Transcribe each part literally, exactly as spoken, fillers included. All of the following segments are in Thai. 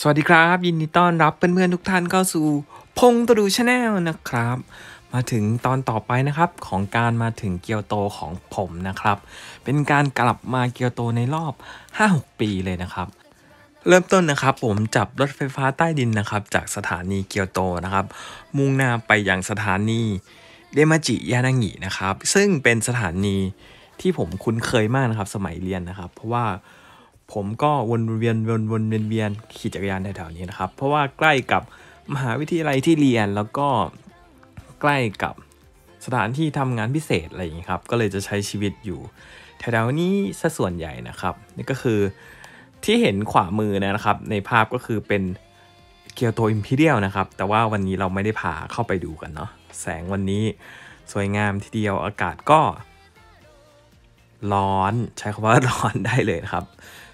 สวัสดีครับยินดีต้อนรับเพื่อนๆทุกท่านเข้าสู่พงตรูชาแนลนะครับมาถึงตอนต่อไปนะครับของการมาถึงเกียวโตของผมนะครับเป็นการกลับมาเกียวโตในรอบ ห้าหก ปีเลยนะครับเริ่มต้นนะครับผมจับรถไฟฟ้าใต้ดินนะครับจากสถานีเกียวโตนะครับมุ่งหน้าไปยังสถานีเดมาจิยานางินะครับซึ่งเป็นสถานีที่ผมคุ้นเคยมากนะครับสมัยเรียนนะครับเพราะว่าผมก็วนเวียนวนวนเวียนเวียนขี่จักรยานแถวๆนี้นะครับเพราะว่าใกล้กับมหาวิทยาลัยที่เรียนแล้วก็ใกล้กับสถานที่ทำงานพิเศษอะไรอย่างนี้ครับก็เลยจะใช้ชีวิตอยู่แถวๆนี้ซะส่วนใหญ่นะครับนี่ก็คือที่เห็นขวามือนะครับในภาพก็คือเป็นเกียวโตอิมพีเรียลนะครับแต่ว่าวันนี้เราไม่ได้พาเข้าไปดูกันเนาะแสงวันนี้สวยงามทีเดียวอากาศก็ร้อนใช้คำว่าร้อนได้เลยนะครับ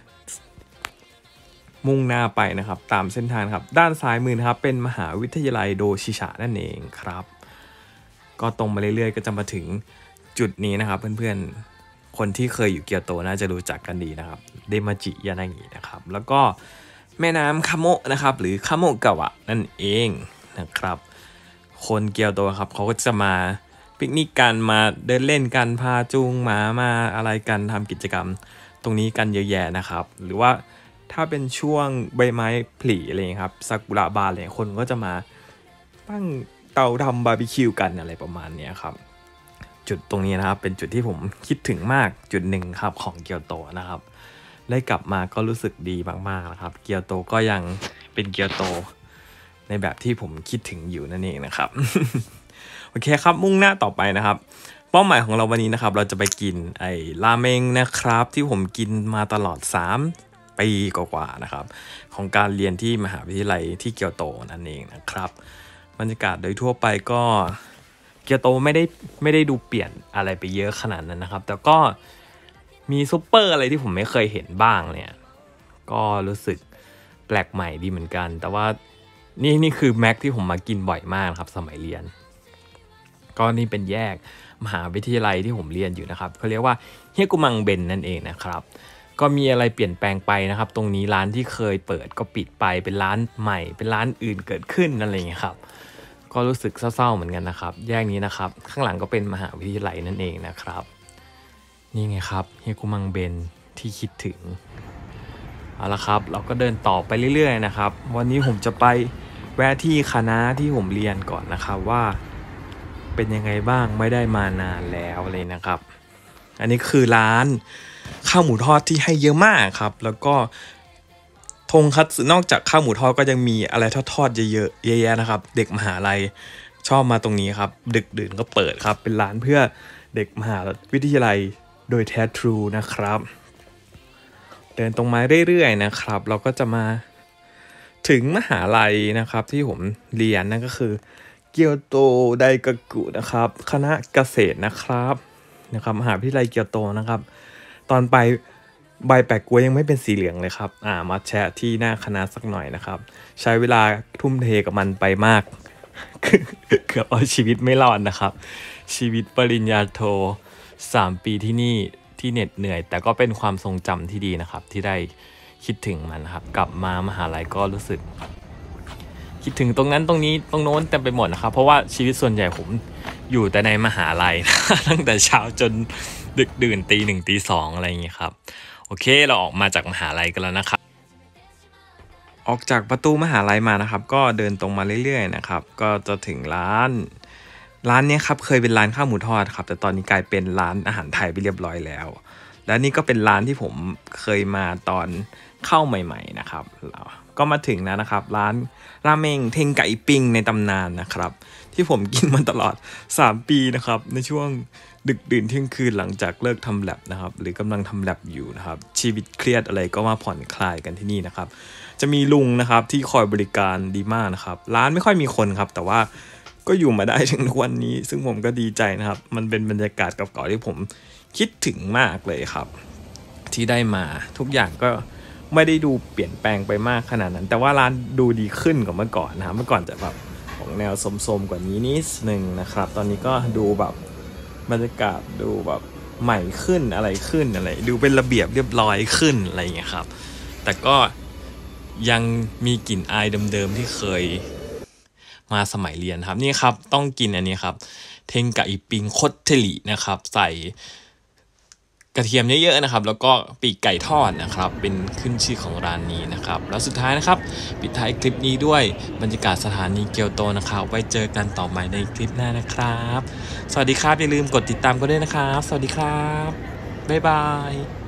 มุ่งหน้าไปนะครับตามเส้นทางครับด้านซ้ายมือนะครับเป็นมหาวิทยาลัยโดชิชะนั่นเองครับก็ตรงมาเรื่อยๆก็จะมาถึงจุดนี้นะครับเพื่อนๆคนที่เคยอยู่เกียวโตน่าจะรู้จักกันดีนะครับเดมาจิยานางินะครับแล้วก็แม่น้ำคาโมะนะครับหรือคาโมะกาวะนั่นเองนะครับคนเกียวโตครับเขาก็จะมาปิกนิกกันมาเดินเล่นกันพาจูงหมามาอะไรกันทำกิจกรรมตรงนี้กันเยอะแยะนะครับหรือว่าถ้าเป็นช่วงใบไม้ผลิอะไรครับซากุระบานอะไรคนก็จะมาตั้งเตาทำบาร์บีคิวกันอะไรประมาณนี้ครับจุดตรงนี้นะครับเป็นจุดที่ผมคิดถึงมากจุดหนึ่งครับของเกียวโตนะครับได้กลับมาก็รู้สึกดีมากๆนะครับเกียวโตก็ยังเป็นเกียวโตในแบบที่ผมคิดถึงอยู่นั่นเองนะครับ โอเคครับมุ่งหน้าต่อไปนะครับเป้าหมายของเราวันนี้นะครับเราจะไปกินไอ้ราเมงนะครับที่ผมกินมาตลอดสามปีกว่าๆนะครับของการเรียนที่มหาวิทยาลัยที่เกียวโตนั่นเองนะครับบรรยากาศโดยทั่วไปก็เกียวโตไม่ได้ไม่ได้ดูเปลี่ยนอะไรไปเยอะขนาดนั้นนะครับแต่ก็มีซุปเปอร์อะไรที่ผมไม่เคยเห็นบ้างเนี่ยก็รู้สึกแปลกใหม่ดีเหมือนกันแต่ว่านี่นี่คือแม็กที่ผมมากินบ่อยมากครับสมัยเรียนก็นี่เป็นแยกมหาวิทยาลัยที่ผมเรียนอยู่นะครับเขาเรียกว่าเฮียกุมังเบนนั่นเองนะครับก็มีอะไรเปลี่ยนแปลงไปนะครับตรงนี้ร้านที่เคยเปิดก็ปิดไปเป็นร้านใหม่เป็นร้านอื่นเกิดขึ้นอะไรอย่างเงี้ยครับก็รู้สึกเศร้าๆเหมือนกันนะครับแยกนี้นะครับข้างหลังก็เป็นมหาวิทยาลัยนั่นเองนะครับนี่ไงครับเฮียกุมังเบนที่คิดถึงเอาละครับเราก็เดินต่อไปเรื่อยๆนะครับวันนี้ผมจะไปแวะที่คณะที่ผมเรียนก่อนนะครับว่าเป็นยังไงบ้างไม่ได้มานานแล้วเลยนะครับอันนี้คือร้านข้าวหมูทอดที่ให้เยอะมากครับแล้วก็ทงคัตสึนอกจากข้าวหมูทอดก็ยังมีอะไรทอดๆเยอะๆเยอะแยะนะครับเด็กมหาลัยชอบมาตรงนี้ครับดึกดื่นก็เปิดครับเป็นร้านเพื่อเด็กมหาวิทยาลัยโดยแท้ทรูนะครับเดินตรงมาเรื่อยๆนะครับเราก็จะมาถึงมหาลัยนะครับที่ผมเรียนนั่นก็คือเกียวโตไดกากุนะครับคณะเกษตรนะครับนะครับมหาวิทยาลัยเกียวโตนะครับตอนไปใบแปะกล้วยยังไม่เป็นสีเหลืองเลยครับอ่ามาแชะที่หน้าคณะสักหน่อยนะครับใช้เวลาทุ่มเทกับมันไปมาก เกือบเอาชีวิตไม่รอดนะครับชีวิตปริญญาโทสามปีที่นี่ที่เหน็ดเหนื่อยแต่ก็เป็นความทรงจำที่ดีนะครับที่ได้คิดถึงมันครับกลับมามหาลัยก็รู้สึกคิดถึงตรงนั้นตรงนี้ตรงโน้นเต็มไปหมดนะครับเพราะว่าชีวิตส่วนใหญ่ผมอยู่แต่ในมหาลัย ตั้งแต่เช้าจนดึกดื่นตีหนึ่งตีสองอะไรอย่างนี้ครับโอเคเราออกมาจากมหาลัยกันแล้วนะครับออกจากประตูมหาลัยมานะครับก็เดินตรงมาเรื่อยๆนะครับก็จะถึงร้านร้านนี้ครับเคยเป็นร้านข้าวหมูทอดครับแต่ตอนนี้กลายเป็นร้านอาหารไทยไปเรียบร้อยแล้วและนี่ก็เป็นร้านที่ผมเคยมาตอนเข้าใหม่ๆนะครับก็มาถึงแล้วนะครับร้านราเมงเทงไก่ปิ้งในตำนานนะครับที่ผมกินมาตลอดสามปีนะครับในช่วงดึกดื่นเที่ยงคืนหลังจากเลิกทำแลบนะครับหรือกำลังทำแลบอยู่นะครับชีวิตเครียดอะไรก็มาผ่อนคลายกันที่นี่นะครับจะมีลุงนะครับที่คอยบริการดีมากนะครับร้านไม่ค่อยมีคนครับแต่ว่าก็อยู่มาได้ถึงทุกวันนี้ซึ่งผมก็ดีใจนะครับมันเป็นบรรยากาศเก่าๆที่ผมคิดถึงมากเลยครับที่ได้มาทุกอย่างก็ไม่ได้ดูเปลี่ยนแปลงไปมากขนาดนั้นแต่ว่าร้านดูดีขึ้นกว่าเมื่อก่อนนะครับเมื่อก่อนจะแบบของแนวสมๆกว่านี้นิดนึงนะครับตอนนี้ก็ดูแบบบรรยากาศดูแบบใหม่ขึ้นอะไรขึ้นอะไรดูเป็นระเบียบเรียบร้อยขึ้นอะไรอย่างเงี้ยครับแต่ก็ยังมีกลิ่นอายเดิมๆที่เคยมาสมัยเรียนครับนี่ครับต้องกินอันนี้ครับเทงกะอีปิงคดเทลินะครับใส่กระเทียมเยอะๆนะครับแล้วก็ปีกไก่ทอดนะครับเป็นขึ้นชื่อของร้านนี้นะครับแล้วสุดท้ายนะครับปิดท้ายคลิปนี้ด้วยบรรยากาศสถานีเกียวโตนะครับไว้เจอกันต่อใหม่ในคลิปหน้านะครับสวัสดีครับอย่าลืมกดติดตามกันด้วยนะครับสวัสดีครับบ๊ายบาย